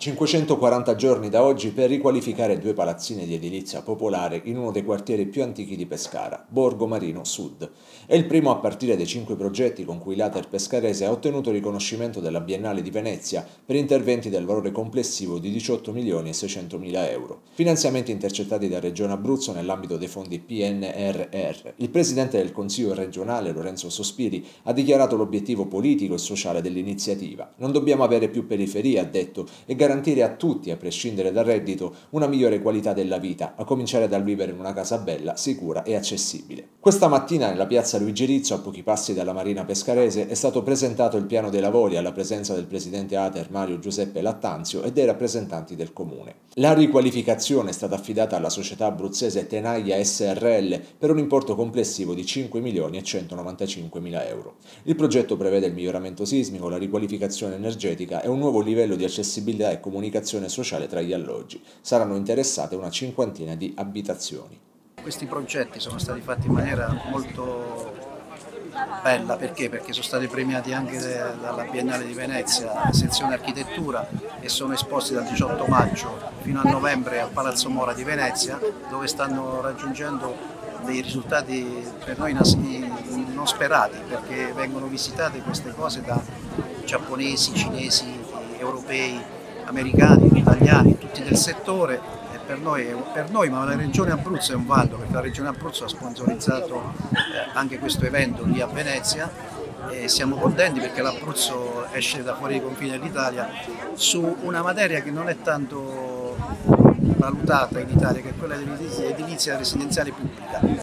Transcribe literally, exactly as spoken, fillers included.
cinquecentoquaranta giorni da oggi per riqualificare due palazzine di edilizia popolare in uno dei quartieri più antichi di Pescara, Borgo Marino Sud. È il primo a partire dai cinque progetti con cui l'A T E R pescarese ha ottenuto riconoscimento della Biennale di Venezia per interventi del valore complessivo di diciotto milioni e seicentomila euro. Finanziamenti intercettati da Regione Abruzzo nell'ambito dei fondi P N R R. Il presidente del Consiglio regionale, Lorenzo Sospiri, ha dichiarato l'obiettivo politico e sociale dell'iniziativa. Non dobbiamo avere più periferie, ha detto, e garantire a tutti, a prescindere dal reddito, una migliore qualità della vita, a cominciare dal vivere in una casa bella, sicura e accessibile. Questa mattina nella piazza Luigi Rizzo, a pochi passi dalla Marina Pescarese, è stato presentato il piano dei lavori alla presenza del presidente A T E R Mario Giuseppe Lattanzio e dei rappresentanti del comune. La riqualificazione è stata affidata alla società abruzzese Tenaglia S R L per un importo complessivo di cinque milioni e centonovantacinquemila euro. Il progetto prevede il miglioramento sismico, la riqualificazione energetica e un nuovo livello di accessibilità e comunicazione sociale tra gli alloggi. Saranno interessate una cinquantina di abitazioni. Questi progetti sono stati fatti in maniera molto bella, perché? Perché sono stati premiati anche dalla Biennale di Venezia, sezione architettura, e sono esposti dal diciotto maggio fino a novembre al Palazzo Mora di Venezia, dove stanno raggiungendo dei risultati per noi non sperati, perché vengono visitate queste cose da giapponesi, cinesi, europei, americani, italiani, tutti del settore. E per noi, per noi, ma la Regione Abruzzo è un vanto, perché la Regione Abruzzo ha sponsorizzato eh, anche questo evento lì a Venezia, e siamo contenti perché l'Abruzzo esce da fuori i confini dell'Italia su una materia che non è tanto valutata in Italia, che è quella dell'edilizia residenziale pubblica.